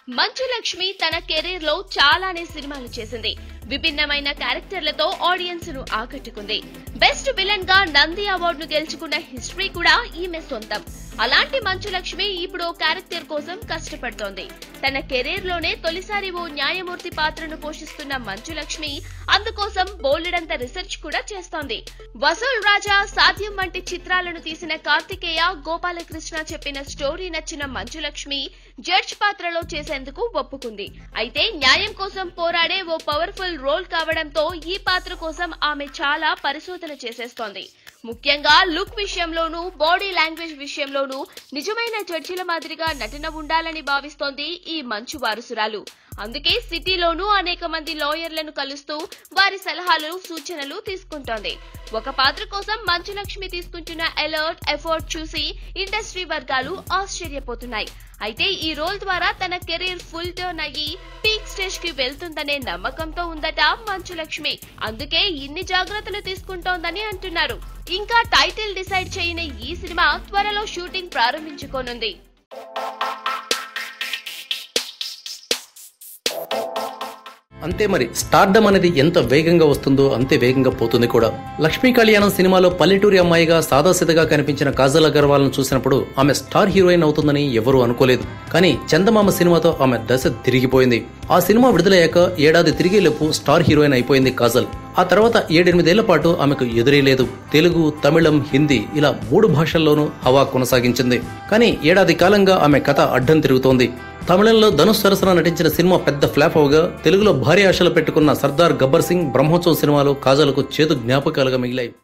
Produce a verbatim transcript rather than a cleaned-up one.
మంచు లక్ష్మి తన కెరీర్ లో చాలానే సినిమాలు చేసింది. విభిన్నమైన క్యారెక్టర్లతో ఆడియన్స్ ను ఆకట్టుకుంది. బెస్ట్ విలన్ గా నంది అవార్డును గెలుచుకున్న హిస్టరీ కూడా ఈమె సొంతం. అలాంటి మంచు లక్ష్మి ఇప్పుడు ఓ క్యారెక్టర్ కోసం కష్టపడుతోంది. తన కెరీర్ లోనే తొలిసారి ఓ న్యాయమూర్తి పాత్రను పోషిస్తున్న మంచు లక్ష్మి అందుకోసం బోలెడంత రీసెర్చ్ కూడా చేస్తోంది. వసూల్ రాజా, సాధ్యం వంటి చిత్రాలను తీసిన కార్తికేయ, గోపాలకృష్ణ చెప్పిన స్టోరీ నచ్చిన మంచు లక్ష్మి జడ్జ్ పాత్రలో చేసేందుకు ఒప్పుకుంది. అయితే న్యాయం కోసం పోరాడే ఓ పవర్ఫుల్ రోల్ కావడంతో ఈ పాత్ర కోసం ఆమె చాలా పరిశోధన చేసేస్తోంది. ముఖ్యంగా లుక్ విషయంలోనూ, బాడీ లాంగ్వేజ్ విషయంలోనూ నిజమైన జడ్జిల మాదిరిగా నటన ఉండాలని భావిస్తోంది ఈ మంచు వారసురాలు. అందుకే సిటీలోనూ అనేక మంది లాయర్లను కలుస్తూ వారి సలహాలు, సూచనలు తీసుకుంటోంది. ఒక పాత్ర కోసం మంచు లక్ష్మి తీసుకుంటున్న అలర్ట్, ఎఫర్ట్ చూసి ఇండస్ట్రీ వర్గాలు ఆశ్చర్యపోతున్నాయి. అయితే ఈ రోల్ ద్వారా తన కెరీర్ ఫుల్ టర్న్ అయ్యి పీక్ స్టేజ్ కి వెళ్తుందనే నమ్మకంతో ఉందట మంచు లక్ష్మి. అందుకే ఇన్ని జాగ్రత్తలు తీసుకుంటోందని అంటున్నారు. ఇంకా టైటిల్ డిసైడ్ చేయని ఈ సినిమా త్వరలో షూటింగ్ ప్రారంభించుకోనుంది. అంతే మరి, స్టార్డమ్ అనేది ఎంత వేగంగా వస్తుందో అంతే వేగంగా పోతుంది కూడా. లక్ష్మీ కళ్యాణం సినిమాలో పల్లెటూరి అమ్మాయిగా సాదాసిదగా కనిపించిన కాజల్ అగర్వాల్ ను చూసినప్పుడు ఆమె స్టార్ హీరోయిన్ అవుతుందని ఎవరూ అనుకోలేదు. కానీ చందమామ సినిమాతో ఆమె దశ తిరిగిపోయింది. ఆ సినిమా విడుదలయ్యాక ఏడాది తిరిగేలోపు స్టార్ హీరోయిన్ అయిపోయింది కాజల్. ఆ తర్వాత ఏడెనిమిదేళ్ల పాటు ఆమెకు ఎదురేలేదు. తెలుగు, తమిళం, హిందీ ఇలా మూడు భాషల్లోనూ హవా కొనసాగించింది. కానీ ఏడాది కాలంగా ఆమె కథ అడ్డం తిరుగుతోంది. తమిళంలో ధనుష్ సరసన నటించిన సినిమా పెద్ద ఫ్లాప్ అవగా తెలుగులో భారీ ఆశలు పెట్టుకున్న సర్దార్ గబ్బర్ సింగ్, బ్రహ్మోత్సవం సినిమాలు కాజల్కు చేదు జ్ఞాపకాలుగా మిగిలాయి.